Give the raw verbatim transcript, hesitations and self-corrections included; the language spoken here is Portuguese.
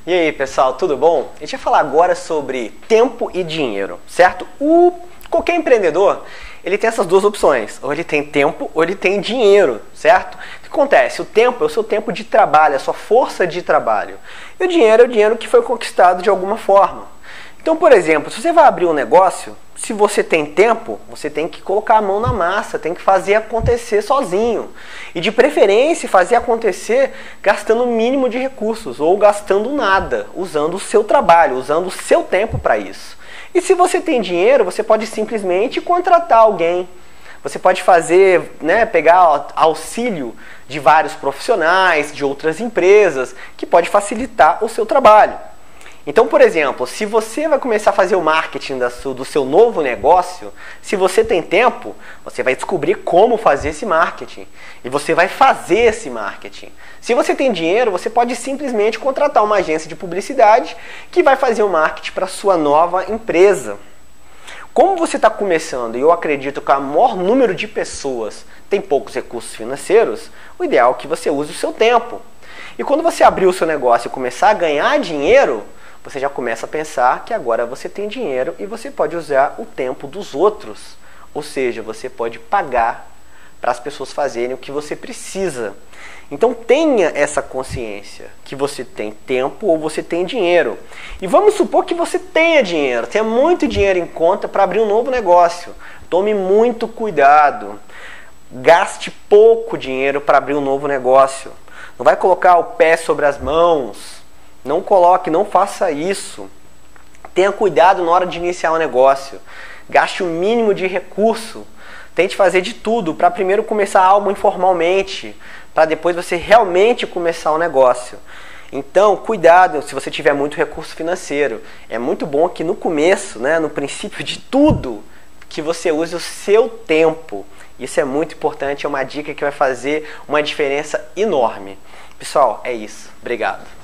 E aí, pessoal, tudo bom? A gente vai falar agora sobre tempo e dinheiro, certo? O, qualquer empreendedor, ele tem essas duas opções. Ou ele tem tempo, ou ele tem dinheiro, certo? O que acontece? O tempo é o seu tempo de trabalho, a sua força de trabalho. E o dinheiro é o dinheiro que foi conquistado de alguma forma. Então, por exemplo, se você vai abrir um negócio, se você tem tempo, você tem que colocar a mão na massa, tem que fazer acontecer sozinho. E de preferência fazer acontecer gastando o mínimo de recursos ou gastando nada, usando o seu trabalho, usando o seu tempo para isso. E se você tem dinheiro, você pode simplesmente contratar alguém. Você pode fazer, né, pegar auxílio de vários profissionais, de outras empresas, que pode facilitar o seu trabalho. Então, por exemplo, se você vai começar a fazer o marketing do seu novo negócio, se você tem tempo, você vai descobrir como fazer esse marketing. E você vai fazer esse marketing. Se você tem dinheiro, você pode simplesmente contratar uma agência de publicidade que vai fazer o marketing para a sua nova empresa. Como você está começando, e eu acredito que o maior número de pessoas tem poucos recursos financeiros, o ideal é que você use o seu tempo. E quando você abrir o seu negócio e começar a ganhar dinheiro, você já começa a pensar que agora você tem dinheiro e você pode usar o tempo dos outros. Ou seja, você pode pagar para as pessoas fazerem o que você precisa. Então tenha essa consciência que você tem tempo ou você tem dinheiro. E vamos supor que você tenha dinheiro, tenha muito dinheiro em conta para abrir um novo negócio. Tome muito cuidado. Gaste pouco dinheiro para abrir um novo negócio. Não vai colocar o pé sobre as mãos. Não coloque, não faça isso. Tenha cuidado na hora de iniciar um negócio. Gaste o mínimo de recurso. Tente fazer de tudo para primeiro começar algo informalmente, para depois você realmente começar um negócio. Então, cuidado se você tiver muito recurso financeiro. É muito bom que no começo, né, no princípio de tudo, que você use o seu tempo. Isso é muito importante, é uma dica que vai fazer uma diferença enorme. Pessoal, é isso. Obrigado.